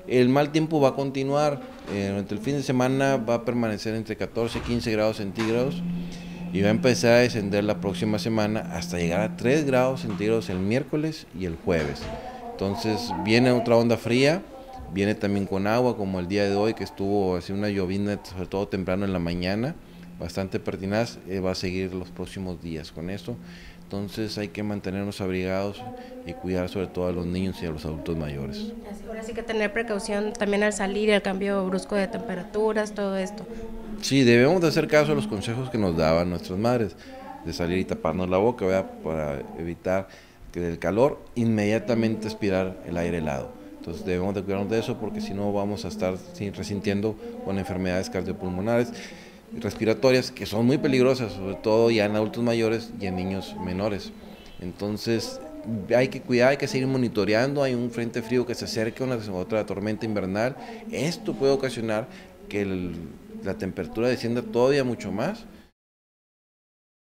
El mal tiempo va a continuar, durante el fin de semana va a permanecer entre 14 y 15 grados centígrados y va a empezar a descender la próxima semana hasta llegar a 3 grados centígrados el miércoles y el jueves. Entonces viene otra onda fría, viene también con agua como el día de hoy que estuvo así una llovina, sobre todo temprano en la mañana, bastante pertinaz, va a seguir los próximos días con esto. Entonces hay que mantenernos abrigados y cuidar sobre todo a los niños y a los adultos mayores. Ahora sí que tener precaución también al salir, el cambio brusco de temperaturas, todo esto. Sí, debemos de hacer caso a los consejos que nos daban nuestras madres, de salir y taparnos la boca, ¿verdad? Para evitar que del calor inmediatamente aspirar el aire helado. Entonces debemos de cuidarnos de eso porque si no vamos a estar resintiendo con enfermedades cardiopulmonares, respiratorias, que son muy peligrosas, sobre todo ya en adultos mayores y en niños menores. Entonces hay que cuidar, hay que seguir monitoreando, hay un frente frío que se acerca, una otra tormenta invernal. Esto puede ocasionar que la temperatura descienda todavía mucho más